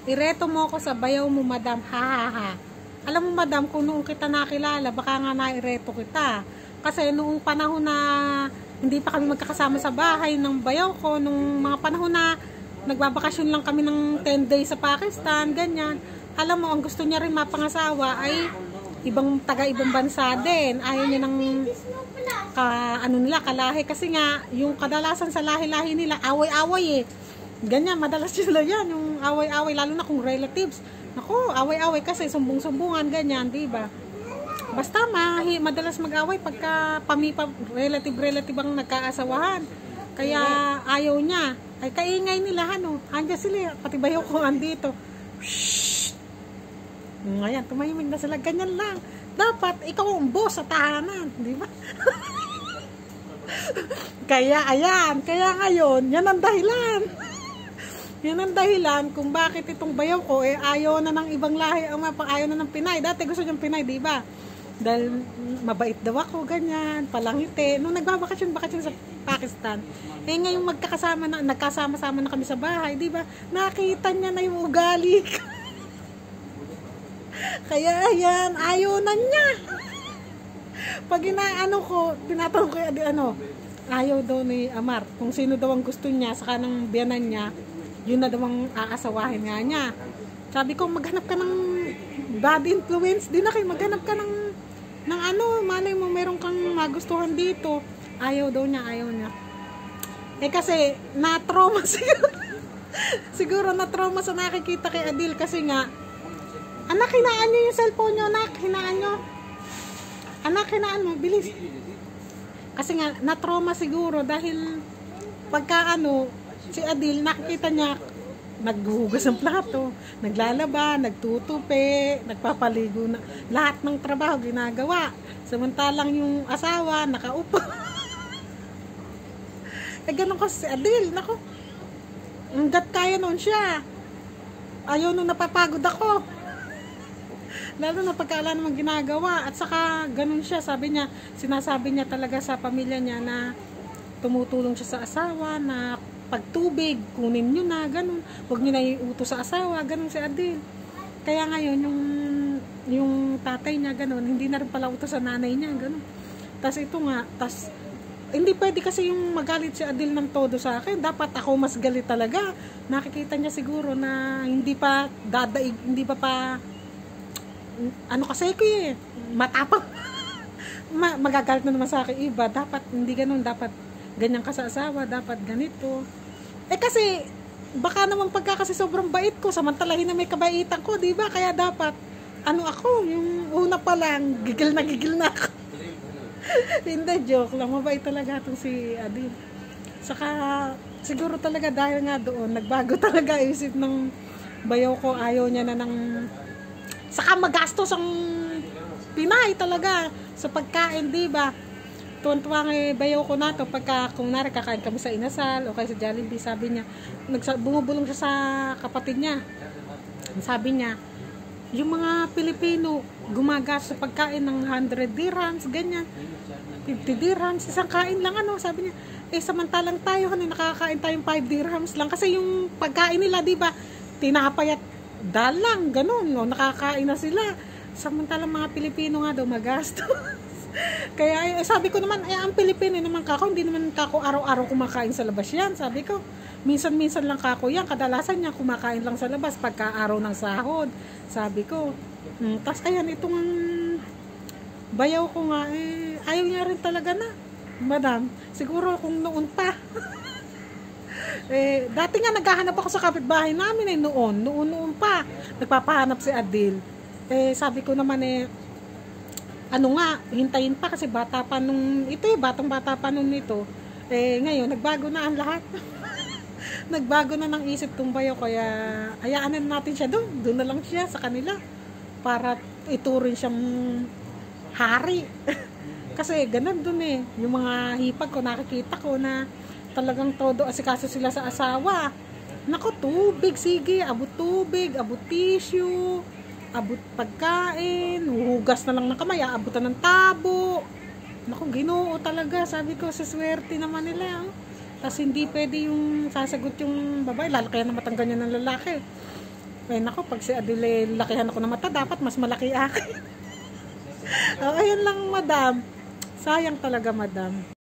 ireto mo ako sa bayaw mo, madam. Ha, ha, ha. Alam mo, madam, kung noong kita nakilala, baka nga naireto kita. Kasi noong panahon na hindi pa kami magkakasama sa bahay ng bayaw ko, nung mga panahon na nagbabakasyon lang kami ng 10 days sa Pakistan, ganyan. Alam mo, ang gusto niya rin mapangasawa ay taga-ibang bansa din. Ayaw niya ng kalahi. Kasi nga, yung kadalasan sa lahi-lahi nila, away-away eh. Ganyan, madalas sila yan, yung away-away, lalo na kung relatives. Naku, away-away kasi, sumbong-sumbungan, ganyan, diba? Basta madalas mag-away pagka relative ang nagkaasawahan. Kaya ayaw niya. Ay kaingay nila, andyan sila, pati bayaw ko andito. Shhh! Ngayon, tumahimik na sila, ganyan lang. Dapat, ikaw ang boss sa tahanan, di ba? Kaya ngayon, yan ang dahilan. Yan ang dahilan kung bakit itong bayaw ko, ayaw na ng ibang lahi, ayaw na ng Pinay. Dati gusto niyang Pinay, di ba? Dahil mabait daw ako, ganyan, palangiti. Nung nagbabakasyon sa Pakistan, ngayong nagkasama-sama na kami sa bahay, di ba? Nakita niya na yung ugali. Kaya ayan, ayaw na niya. Pag tinatanong ko ayaw daw ni Amar, kung sino daw ang gusto niya sa kanang biyanan niya, yun na daw ang aasawahin nga niya. Sabi ko, maghanap ka ng bad influence, di na kayo, maghanap ka ng malay mo meron kang magustuhan dito. Ayaw daw niya, ayaw niya. Kasi na-trauma siguro na-trauma sa nakikita kay Adil, kasi nga, anak, hinaan nyo yung cellphone nyo, anak, hinaan nyo. Anak, hinaan mo, bilis. Kasi nga, na-trauma siguro dahil pagka si Adil, nakikita niya, naghuhugas ng plato, naglalaba, nagtutupi, nagpapaligo na. Lahat ng trabaho ginagawa. Samantalang yung asawa, nakaupo. Ganun kasi si Adil, nako. Hanggat kaya noon siya. Ayaw nung napapagod ako. Lalo na pagkaala namang ginagawa. At saka ganun siya, sinasabi niya talaga sa pamilya niya na tumutulong siya sa asawa, na pagtubig, kunin nyo na, ganun. Huwag nyo na iutos sa asawa, ganun si Adil. Kaya ngayon, yung tatay niya, ganun, hindi na rin pala utos sa nanay niya, ganun. Tas ito nga, hindi pwede kasi yung magalit si Adil ng todo sa akin. Dapat ako mas galit talaga. Nakikita niya siguro na hindi pa dadaig, hindi pa kasi ko matapang. Magagalit na naman sa akin iba. Dapat hindi ganun, dapat ganyan ka sa asawa, dapat ganito. Kasi baka naman kasi sobrang bait ko, samantalahin na may kabaitan ko, di ba? Kaya dapat ako, yung una pa lang, gigil na ako. Hindi, joke lang, mabait talaga itong si Adil. Saka siguro talaga dahil nga doon, nagbago talaga isip ng bayaw ko, ayaw niya na saka magastos ang Pinay talaga sa pagkain, di ba? Tuwan-tuwa nga bayaw ko na to pagka kung kakain kami sa Inasal o kaya sa Jollibee, sabi niya, bumubulong siya sa kapatid niya. Sabi niya, yung mga Pilipino gumagastos sa pagkain ng 100 dirhams, ganyan, 50 dirhams, isang kain lang, sabi niya, samantalang tayo, nakakain tayong 5 dirhams lang, kasi yung pagkain nila, di ba, tinapay at dalang, ganun, nakakain na sila, samantalang mga Pilipino nga daw magastos. Kaya sabi ko naman, ang Pilipino naman hindi naman araw-araw kumakain sa labas yan. Sabi ko, minsan-minsan lang yan, kadalasan niya kumakain lang sa labas pagka araw ng sahod. Sabi ko, tas ayan, itong bayaw ko nga, ayaw niya rin talaga na, madam, siguro kung noon pa. Dati nga naghahanap ako sa kapitbahay namin noon pa, nagpapahanap si Adil. Sabi ko naman hintayin pa kasi bata pa batang-bata pa nung ito. Ngayon, nagbago na ang lahat. Nagbago na ng isip tong bayaw, kaya hayaan na natin siya doon na lang siya sa kanila para ituring siyang hari. Kasi ganun doon yung mga hipag ko, nakikita ko na talagang todo asikaso sila sa asawa. Nako, tubig, sige, abot tubig, abot tissue, abot pagkain, huhugas na lang ng kamay, aabutan ng tabo. Naku, Ginoo talaga, sabi ko, sa swerte naman nila. Tapos hindi pwede yung sasagot yung babae, lalo kaya na matanggal niya ng lalaki. Ay nako, pag si Adele lakihan ako ng mata, dapat mas malaki akin. Oh, ayun lang madam. Sayang talaga madam.